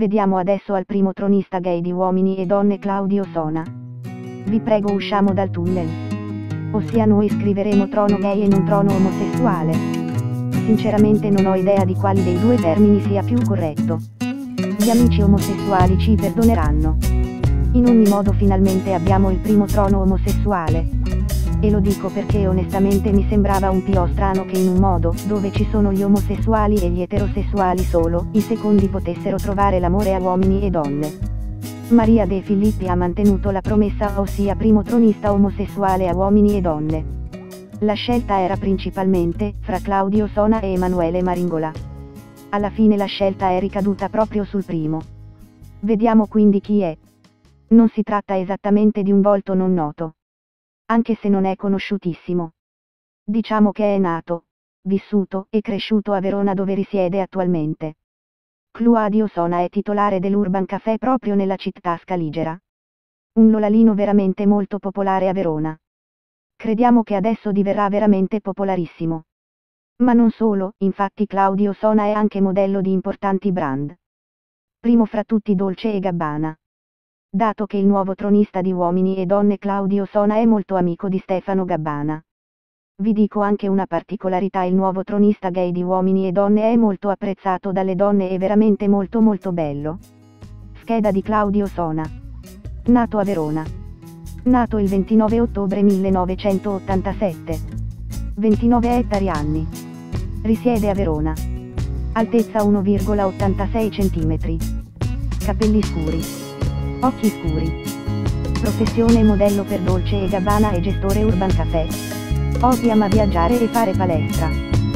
vediamo adesso al primo tronista gay di Uomini e Donne, Claudio Sona. Vi prego, usciamo dal tunnel. Ossia, noi scriveremo trono gay e non trono omosessuale. Sinceramente non ho idea di quali dei due termini sia più corretto. Gli amici omosessuali ci perdoneranno. In ogni modo finalmente abbiamo il primo trono omosessuale. E lo dico perché onestamente mi sembrava un po' strano che in un modo, dove ci sono gli omosessuali e gli eterosessuali solo, i secondi potessero trovare l'amore a uomini e donne. Maria De Filippi ha mantenuto la promessa, ossia primo tronista omosessuale a uomini e donne. La scelta era principalmente, fra Claudio Sona e Emanuele Maringola. Alla fine la scelta è ricaduta proprio sul primo. Vediamo quindi chi è. Non si tratta esattamente di un volto non noto. Anche se non è conosciutissimo. Diciamo che è nato, vissuto e cresciuto a Verona, dove risiede attualmente. Claudio Sona è titolare dell'Urban Café proprio nella città scaligera. Un lolalino veramente molto popolare a Verona. Crediamo che adesso diverrà veramente popolarissimo. Ma non solo, infatti Claudio Sona è anche modello di importanti brand. Primo fra tutti Dolce & Gabbana. Dato che il nuovo tronista di Uomini e Donne, Claudio Sona, è molto amico di Stefano Gabbana. Vi dico anche una particolarità: il nuovo tronista gay di Uomini e Donne è molto apprezzato dalle donne e veramente molto bello. Scheda di Claudio Sona. Nato a Verona. Nato il 29 ottobre 1987. 29 ettari anni. Risiede a Verona. Altezza 1,86 cm. Capelli scuri. Occhi scuri. Professione modello per Dolce & Gabbana e gestore Urban Café. Hobby: ama viaggiare e fare palestra.